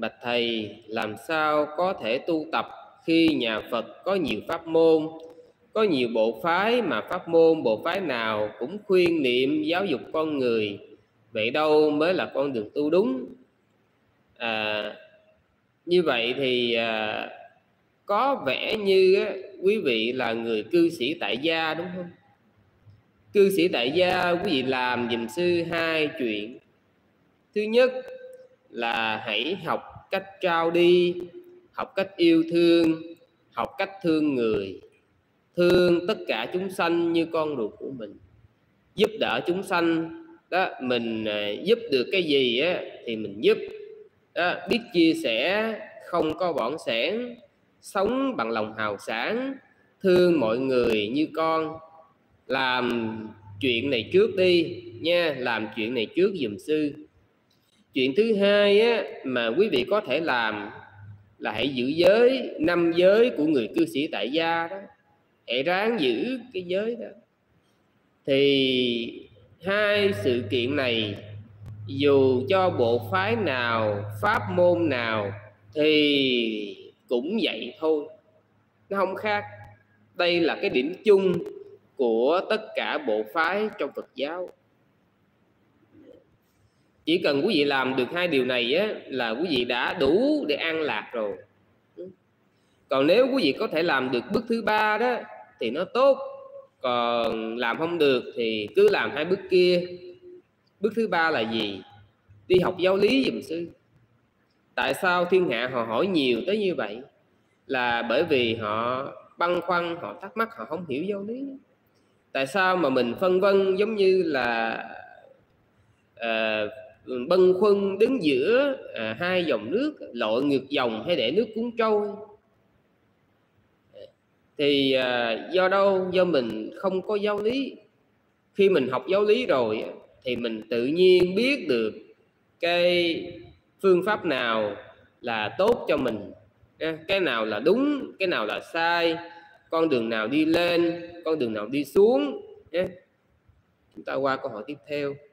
Bạch thầy, làm sao có thể tu tập khi nhà Phật có nhiều pháp môn, có nhiều bộ phái mà pháp môn bộ phái nào cũng khuyên niệm giáo dục con người, vậy đâu mới là con đường tu đúng? Như vậy thì có vẻ như quý vị là người cư sĩ tại gia đúng không? Cư sĩ tại gia quý vị làm giùm sư hai chuyện. Thứ nhất là hãy học cách trao đi, học cách yêu thương, học cách thương người, thương tất cả chúng sanh như con ruột của mình, giúp đỡ chúng sanh đó. Mình giúp được cái gì á thì mình giúp đó, biết chia sẻ, không có bỏng sẻn, sống bằng lòng hào sảng, thương mọi người như con. Làm chuyện này trước đi nha, làm chuyện này trước giùm sư. Chuyện thứ hai á, mà quý vị có thể làm là hãy giữ giới, 5 giới của người cư sĩ tại gia đó. Hãy ráng giữ cái giới đó. Thì hai sự kiện này dù cho bộ phái nào, pháp môn nào thì cũng vậy thôi, nó không khác. Đây là cái điểm chung của tất cả bộ phái trong Phật giáo. Chỉ cần quý vị làm được hai điều này á, là quý vị đã đủ để an lạc rồi. Còn nếu quý vị có thể làm được bước thứ ba đó thì nó tốt. Còn làm không được thì cứ làm hai bước kia. Bước thứ ba là gì? Đi học giáo lý giùm sư. Tại sao thiên hạ họ hỏi nhiều tới như vậy? Là bởi vì họ băn khoăn, họ thắc mắc, họ không hiểu giáo lý. Tại sao mà mình phân vân giống như là bâng khuâng đứng giữa hai dòng nước, lội ngược dòng hay để nước cuốn trôi? Thì do đâu? Do mình không có giáo lý. Khi mình học giáo lý rồi thì mình tự nhiên biết được cái phương pháp nào là tốt cho mình, cái nào là đúng, cái nào là sai, con đường nào đi lên, con đường nào đi xuống. Chúng ta qua câu hỏi tiếp theo.